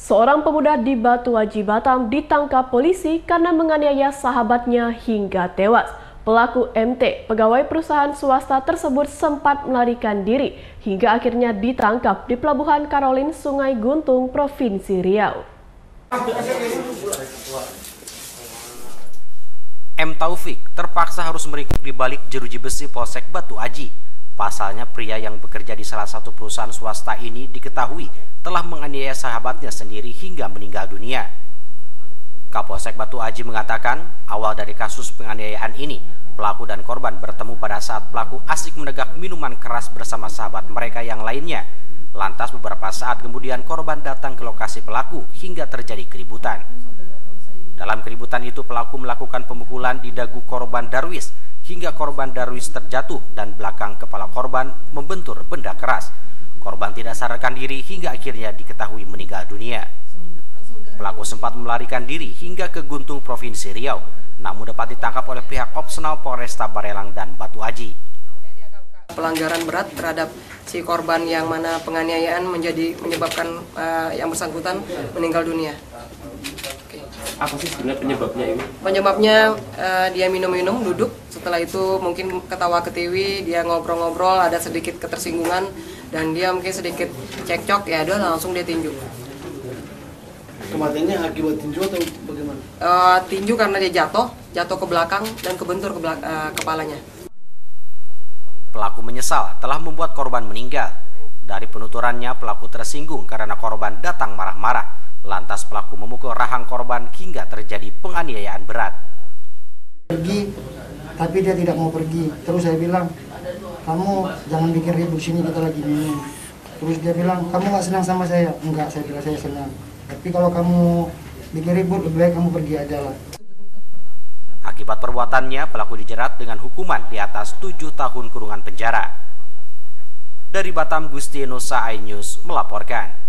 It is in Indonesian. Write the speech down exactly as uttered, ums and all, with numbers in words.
Seorang pemuda di Batu Aji, Batam ditangkap polisi karena menganiaya sahabatnya hingga tewas. Pelaku M T, pegawai perusahaan swasta tersebut sempat melarikan diri hingga akhirnya ditangkap di Pelabuhan Karolin, Sungai Guntung, Provinsi Riau. M. Taufik terpaksa harus meringkuk di balik jeruji besi Polsek Batu Aji. Pasalnya pria yang bekerja di salah satu perusahaan swasta ini diketahui telah menganiaya sahabatnya sendiri hingga meninggal dunia. Kapolsek Batu Aji mengatakan awal dari kasus penganiayaan ini, pelaku dan korban bertemu pada saat pelaku asik menegak minuman keras bersama sahabat mereka yang lainnya. Lantas beberapa saat kemudian korban datang ke lokasi pelaku hingga terjadi keributan. Dalam keributan itu pelaku melakukan pemukulan di dagu korban Darwis hingga korban Darwis terjatuh dan belakang kepala korban membentur benda keras. Korban tidak sadarkan diri hingga akhirnya diketahui meninggal dunia. Pelaku sempat melarikan diri hingga ke Guntung, Provinsi Riau, namun dapat ditangkap oleh pihak Opsenal Polresta Barelang dan Batu Aji. Pelanggaran berat terhadap si korban yang mana penganiayaan menjadi menyebabkan uh, yang bersangkutan meninggal dunia. Apa sih sebenarnya penyebabnya ini? Penyebabnya uh, dia minum-minum, duduk. Setelah itu mungkin ketawa ketiwi, dia ngobrol-ngobrol, ada sedikit ketersinggungan, dan dia mungkin sedikit cekcok, ya udah langsung dia tinju. Kematiannya akibat tinju atau bagaimana? Uh, tinju karena dia jatuh, jatuh ke belakang dan kebentur ke belak uh, kepalanya. Pelaku menyesal telah membuat korban meninggal. Dari penuturannya, pelaku tersinggung karena korban datang marah-marah. Lantas pelaku memukul rahang korban hingga terjadi penganiayaan berat. Pergi, tapi dia tidak mau pergi. Terus saya bilang, kamu jangan bikin ribut, sini kita lagi minum. Terus dia bilang, kamu nggak senang sama saya? Enggak, saya bilang saya senang. Tapi kalau kamu bikin ribut, lebih baik kamu pergi aja lah. Akibat perbuatannya, pelaku dijerat dengan hukuman di atas tujuh tahun kurungan penjara. Dari Batam, Gusti Nusa iNews melaporkan.